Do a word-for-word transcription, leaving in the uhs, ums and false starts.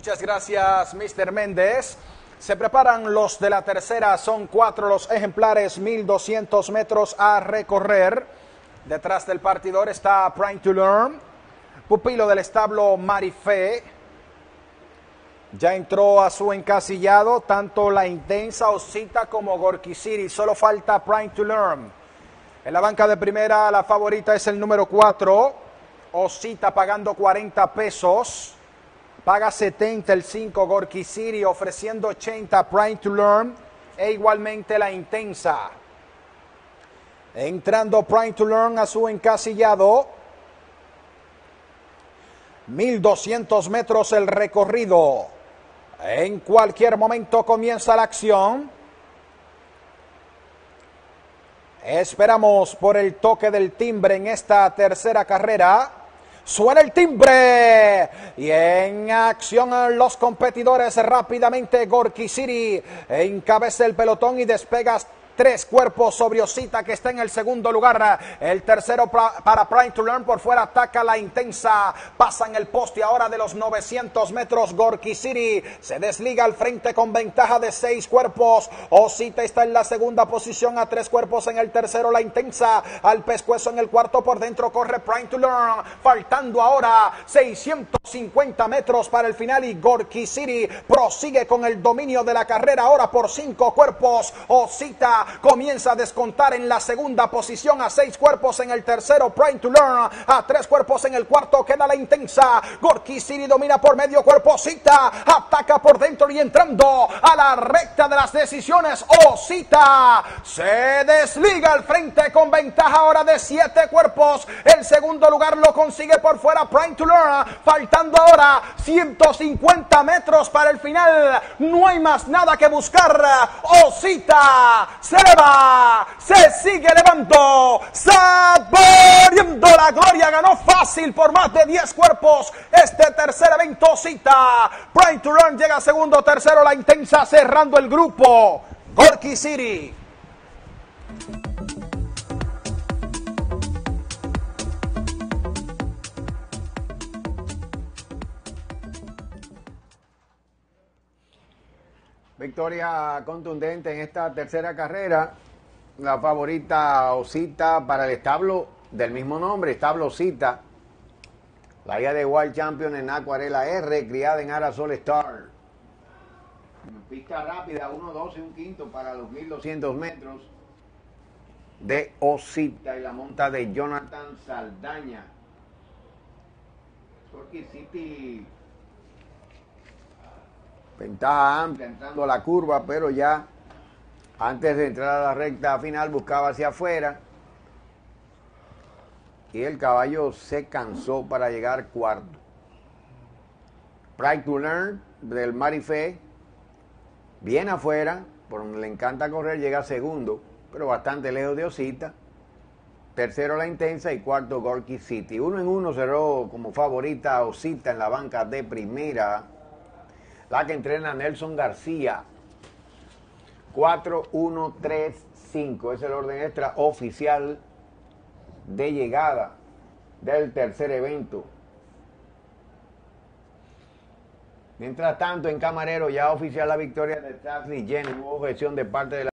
Muchas gracias, mister Méndez. Se preparan los de la tercera, son cuatro los ejemplares, mil doscientos metros a recorrer. Detrás del partidor está Prime to Learn, pupilo del establo Marifé. Ya entró a su encasillado tanto La Intensa, Osita como Gorky City. Solo falta Prime to Learn. En la banca de primera, la favorita es el número cuatro. Osita pagando cuarenta pesos. Paga setenta el cinco Gorky City, ofreciendo ochenta Prime to Learn. E igualmente La Intensa. Entrando Prime to Learn a su encasillado. mil doscientos metros el recorrido. En cualquier momento comienza la acción. Esperamos por el toque del timbre en esta tercera carrera. Suena el timbre y en acción los competidores rápidamente. Gorky City encabeza el pelotón y despega tres cuerpos sobre Osita, que está en el segundo lugar. El tercero para Prime to Learn. Por fuera ataca La Intensa. Pasa en el poste ahora de los novecientos metros. Gorky City se desliga al frente con ventaja de seis cuerpos. Osita está en la segunda posición a tres cuerpos en el tercero. La Intensa al pescuezo en el cuarto. Por dentro corre Prime to Learn. Faltando ahora seiscientos cincuenta metros para el final. Y Gorky City prosigue con el dominio de la carrera ahora por cinco cuerpos. Osita comienza a descontar en la segunda posición a seis cuerpos en el tercero. Prime to Learn a tres cuerpos en el cuarto. Queda La Intensa. Gorky City domina por medio cuerpo. Osita ataca por dentro y entrando a la recta de las decisiones. Osita se desliga al frente con ventaja ahora de siete cuerpos. El segundo lugar lo consigue por fuera Prime to Learn. Faltando ahora ciento cincuenta metros para el final. No hay más nada que buscar. Osita se eleva, se sigue elevando, saboreando la gloria. Ganó fácil por más de diez cuerpos este tercer evento. Osita. Prime to Learn llega segundo, tercero La Intensa cerrando el grupo. Gorky City. Victoria contundente en esta tercera carrera. La favorita Osita para el establo del mismo nombre, establo Osita. La hija de Wild Champion en Acuarela R, criada en Arasol Star. Pista rápida, uno doce, un quinto para los mil doscientos metros de Osita. Y la monta de Jonathan Saldaña. Gorky City. Ventaja amplia entrando a la curva, pero ya antes de entrar a la recta final buscaba hacia afuera y el caballo se cansó para llegar cuarto. Prime to Learn del Marifé, bien afuera, por donde le encanta correr, llega segundo, pero bastante lejos de Osita. Tercero La Intensa y cuarto Gorky City. Uno en uno cerró como favorita Osita en la banca de primera. La que entrena Nelson García. cuatro uno tres cinco. Es el orden extra oficial de llegada del tercer evento. Mientras tanto, en Camarero ya oficial la victoria de Charlie Jenner. Hubo objeción de parte de la